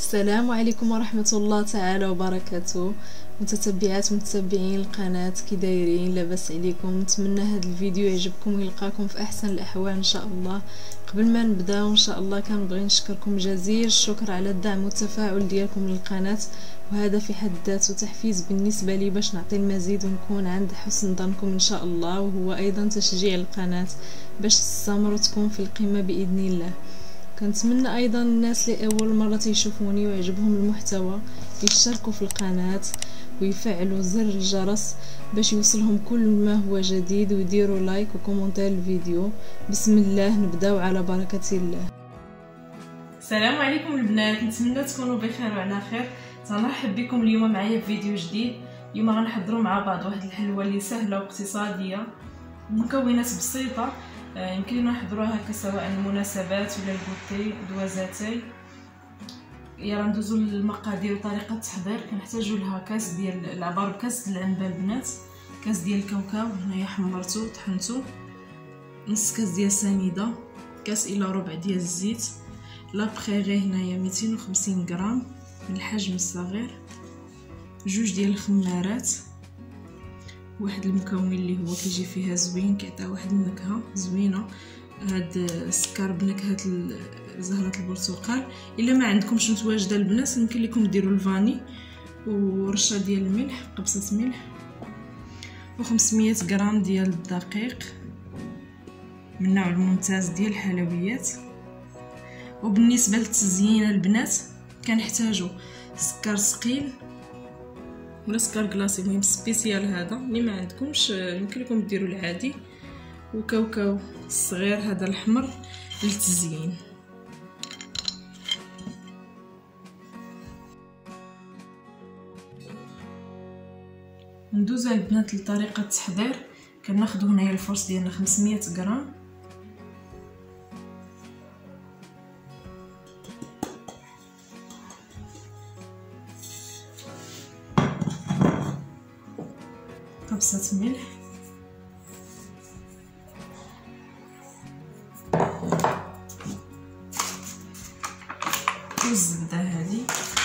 السلام عليكم ورحمة الله تعالى وبركاته. متتبعات متتبعين القناة، كي دايرين؟ لاباس عليكم؟ نتمنى هذا الفيديو يعجبكم ويلقاكم في احسن الاحوال ان شاء الله. قبل ما نبداو ان شاء الله كنبغي نشكركم جزيل الشكر على الدعم والتفاعل ديالكم للقناة، وهذا في حد ذاته تحفيز بالنسبه لي باش نعطي المزيد ونكون عند حسن ظنكم ان شاء الله، وهو ايضا تشجيع القناة باش تستمر وتكون في القمة باذن الله. كنتمنى ايضا الناس اللي اول مره تيشوفوني ويعجبهم المحتوى يشتركوا في القناه ويفعلوا زر الجرس باش يوصلهم كل ما هو جديد، ويديروا لايك وكومنتير الفيديو. بسم الله، نبداو على بركه الله. السلام عليكم البنات، نتمنى تكونوا بخير وعلى خير. تنرحب بكم اليوم معايا في فيديو جديد. اليوم غنحضروا مع بعض واحد الحلوه اللي سهله واقتصاديه بمكونات بسيطه، يمكن لنا نحضروها هكا سواء المناسبات ولا البوتي دوازاتي. يلا ندوزو للمقادير وطريقه التحضير. كنحتاجوا لها كاس ديال العبار بكاس العنبه البنات، كاس ديال الكاوكاو هنايا حمرته طحنته، نص كاس ديال السنيده، كاس الا ربع ديال الزيت، لا بريغي هنايا 250 غرام من الحجم الصغير، جوج ديال الخمارات، واحد المكون اللي هو كيجي فيها زوين كيعطي واحد النكهه زوينه، هاد السكر بنكهه زهره البرتقال. الا ما عندكمش متواجده البنات يمكن لكم ديروا الفاني، ورشه ديال الملح، قبصه ملح، و500 غرام ديال الدقيق من النوع الممتاز ديال الحلويات. وبالنسبه للتزيين البنات كنحتاجوا سكر ثقيل ولا سكر كلاصي، المهم سبيسيال هذا. اللي ما عندكمش يمكن لكم ديروا العادي، وكاوكاو الصغير هذا الاحمر للتزيين. ندوزو البنات لطريقه التحضير. كناخذ هنايا الفرص ديالنا 500 غرام، قبصة ملح، والزبدة هذه،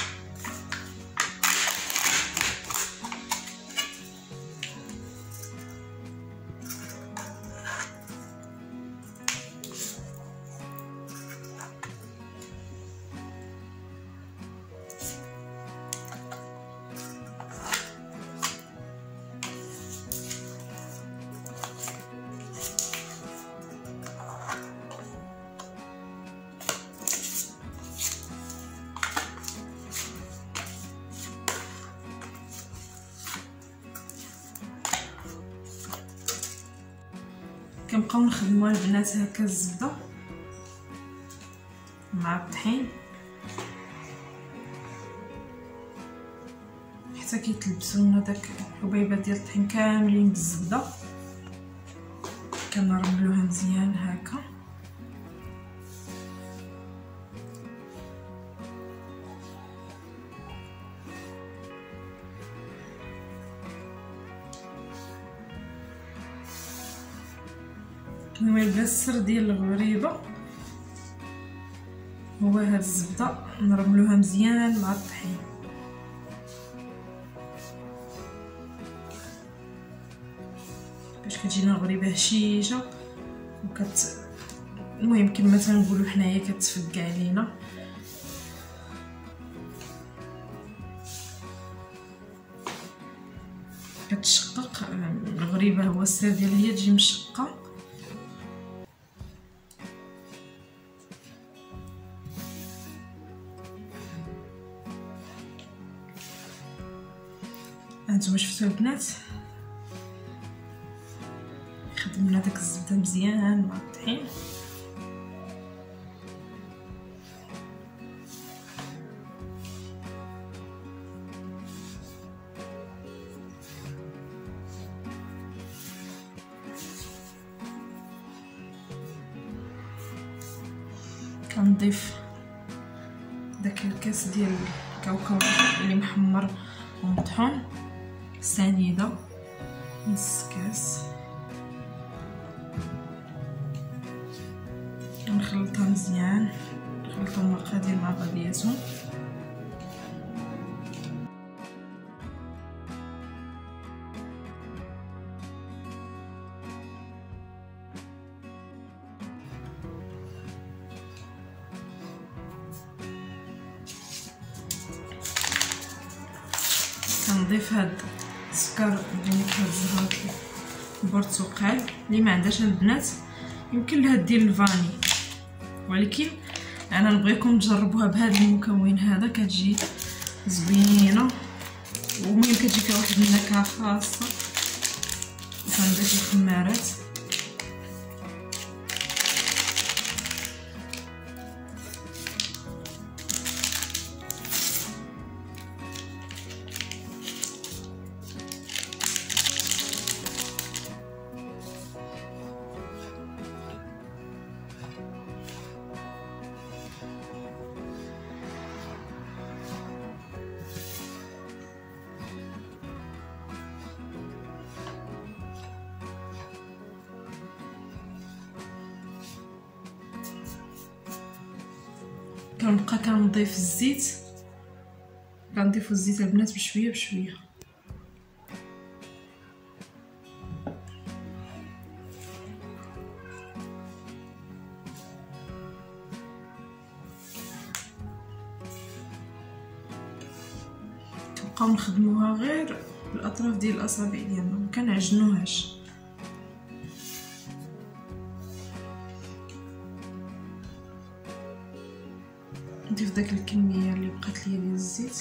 كنبقاو نخدموا البنات هكا الزبده مع الطحين حتى كيتلبسوا لنا داك الحبيبات ديال الطحين كاملين بالزبده. كنرملوها مزيان هكا، المهم السر ديال الغريبه هو هاد الزبده نرملوها مزيان مع الطحين. باش كتجينا غريبه هشيشه المهم كما تنقولوا حنايا كتفك علينا. كتشقق الغريبه، هو السر ديالها هي تجي مشقه. هانتوما شفتوا البنات خدمنا داك الزبده مزيان مع الطحين. كنضيف داك الكاس ديال الكاوكاو اللي محمر ومطحون، سنيده نص كاس، نخلطها مزيان، نخلطو المقادير مع بعضياتهم. كنضيف هاد السكر بنكهه الزهر البرتقال. اللي ما عندهاش البنات يمكن لها دير الفاني، ولكن انا نبغيكم تجربوها بهذا المكون هذا، كتجي زوينه ومهم كتجي فيها واحد النكهه خاصه. كنضيف الخمارات كنبقى كنضيف الزيت، كنضيفو الزيت البنات بشويه بشويه. كنبقاو نخدموها غير بالاطراف ديال الاصابع ديالنا، مكنعجنوهاش. نضيف داك الكميه اللي بقات ليا ديال الزيت.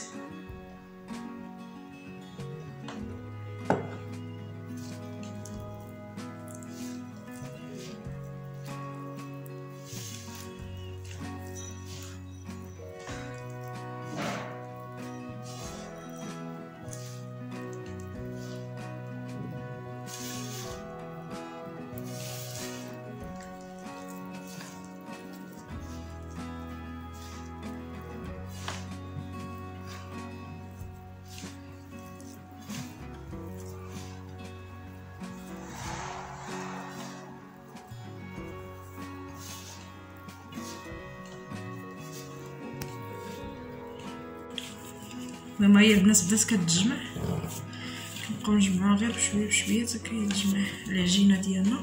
لما هي البنات بدات كتجمع، كنبقاو نجمعوها غير بشويه بشويه حتى كيتجمع العجينه ديالنا.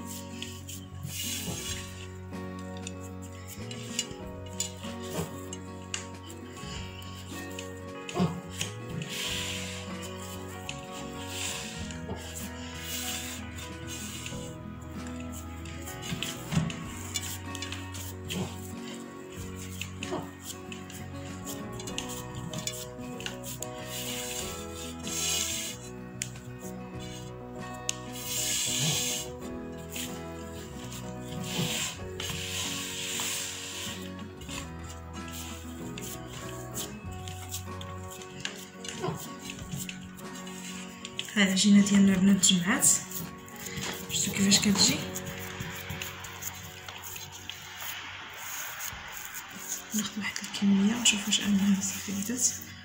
هاد العجينه ديالنا البنات تجمعات، شفتوا كيفاش كتجي. ناخذ واحد الكميه ونشوف واش انها صافي بدات.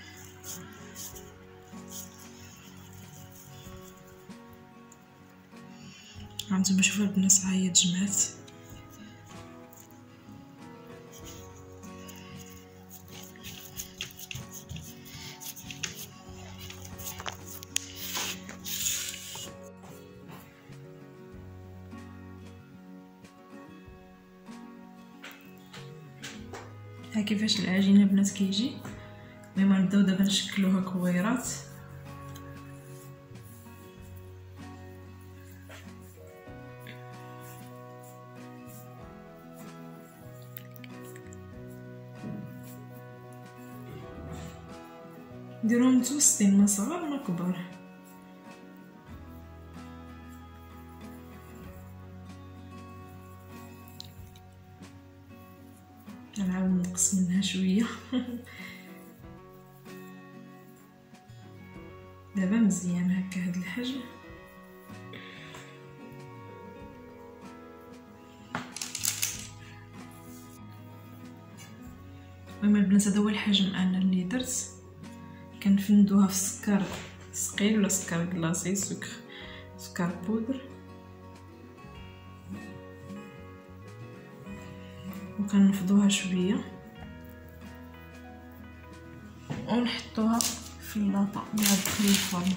هانتوما شوفوا البنات، ها هي تجمعات. ها كيفاش العجينه بنات كيجي. المهم نبداو دابا نشكلوها كويرات. نديروهم متوسطين، ما صغار ما كبار. نعاود نقص منها شويه. دابا مزيان هكا هاد الحجم. المهم البنات هذا هو الحجم انا اللي درت. كنفندوها في السكر ثقيل ولا سكر كلاصي، سكر بودر، وكنفضوها شويه ونحطوها في اللاطه مع دخل الفرن.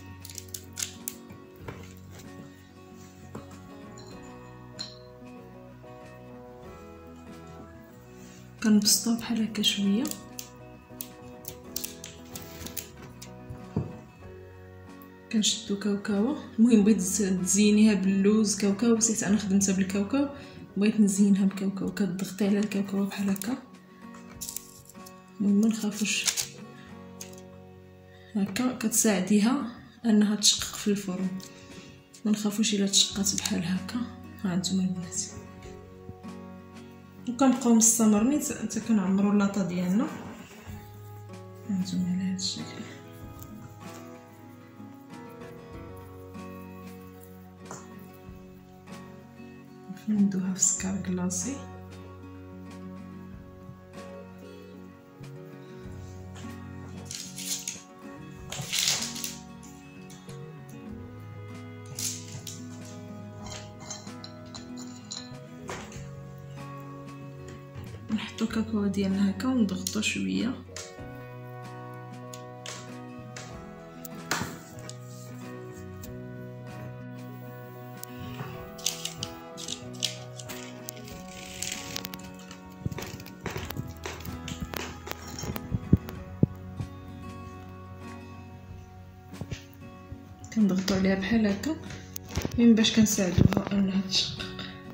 كنبسطوها بحال هكا شويه. كنشدو كاوكاوه. المهم بغيت تزينيها باللوز كاوكاو، بصح انا خدمتها بالكاوكاو، بغيت نزينها بكاوكاو. كتضغطي على الكاوكاو بحال هكا، المهم ما نخافوش هكا، كتساعديها انها تشقق في الفرن. ما نخافوش الا تشقات بحال هكا. ها انتم البنات، وكنبقاو مستمرين حتى كنعمروا اللاطه ديالنا. هانتوما على هذا الشكل. ندوها في السكر كلاصي. نحطو الكاكاو ديالنا هكا ونضغطو شويه. كنضغطو عليها بحال هكا من باش كنساعدوها انها تشقق.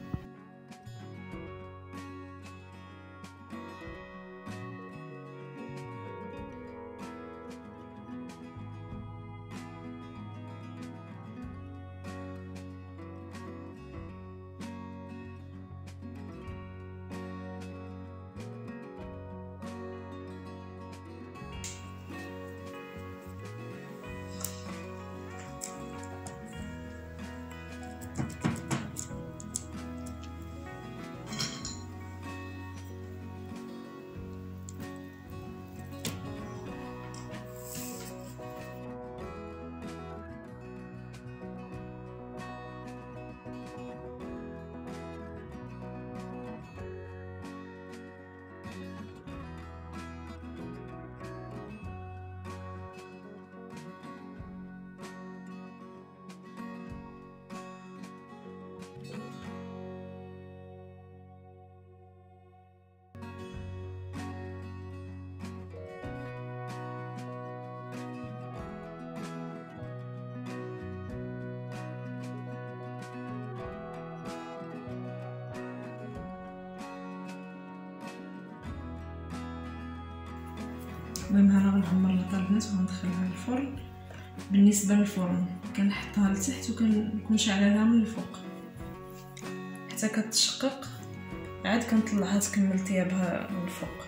المهم انا غنحمر اللاطه البنات وغندخلها للفرن. بالنسبه للفرن كنحطها لتحت وكنكون شاعلها من الفوق حتى كتشقق، عاد كنطلعها تكمل طيابها من الفوق.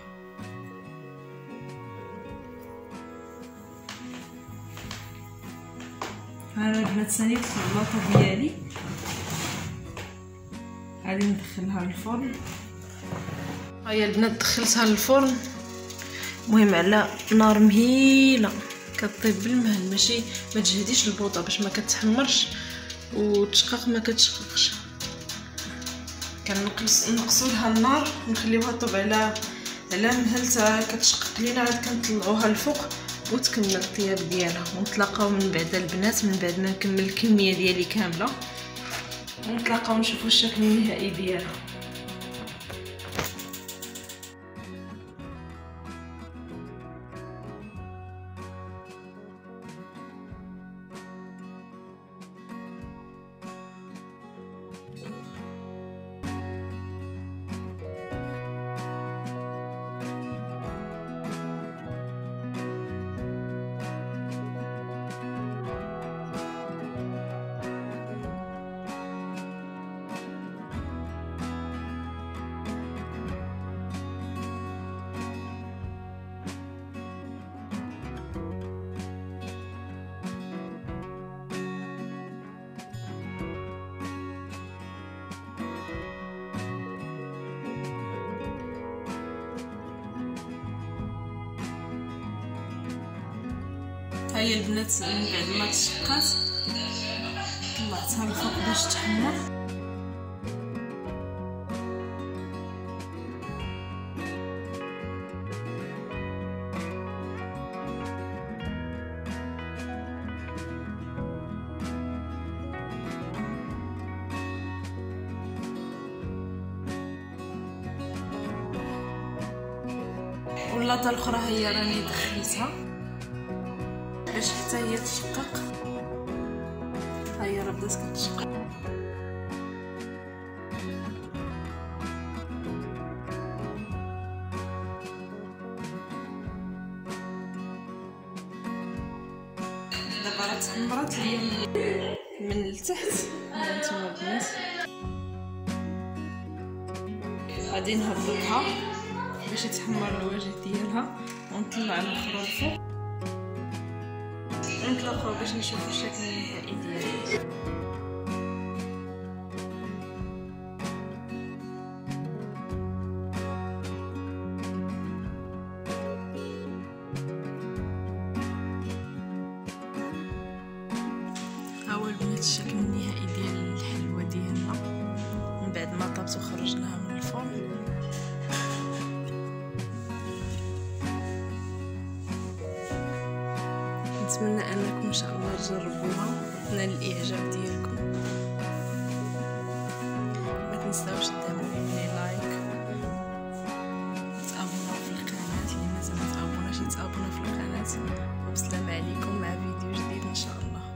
ها البنات ثاني اللاطه ديالي غادي ندخلها للفرن. ها هي البنات دخلتها للفرن، المهم على نار مهيله كطيب بالمهل، ماشي ما تجهديش البوطه باش ما كتحمرش وتشقق ما كتشققش. كنقصوا لها النار ونخليوها طوب على مهل حتى كتشقق لينا، عاد كنطلعوها الفوق وتكمل الطياب ديالها. ونتلاقاو من بعد البنات من بعد ما نكمل الكميه ديالي كامله، ونتلاقاو نشوفوا الشكل النهائي ديالها. هاهي البنات من بعد ما تشقات طلعتها الفوق باش تحمر. واللاطه الاخرى هي راني دخلتها باش حتى هي تشقق. هي راه بدات كتشقق. دابا راه تحمرات ليا من التحت. هانتوما البنات غادي نهبطها باش يتحمر الوجه ديالها ونطلع الاخر الفوق ونطلقوا باش نشوفوا الشكل النهائي ديالها. هاهو البنات الشكل النهائي ديال الحلوه ديالنا من بعد ما طابت وخرجناها من الفرن. نتمنى انكم ان شاء الله تجربوها وتنال الاعجاب ديالكم. ما تنساوش دعموني لايك وتابوناو في القناه اللي مازال ما تابوناش يتابونا في القناه. والسلام عليكم مع فيديو جديد ان شاء الله.